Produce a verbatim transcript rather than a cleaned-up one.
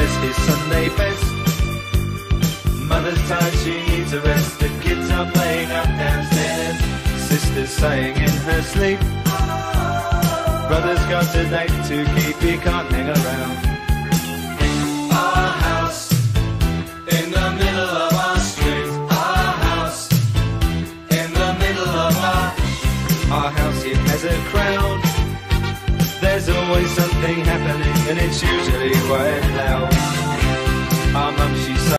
wears his Sunday best. Mother's tired, she needs a rest. The kids are playing up downstairs. Sister's sighing in her sleep. Brother's got a date to keep, he can't hang around. Our house in the middle of our street. Our house in the middle of our Our house, it has a crowd. There's always something happening, and it's usually quite loud. Our mum, she's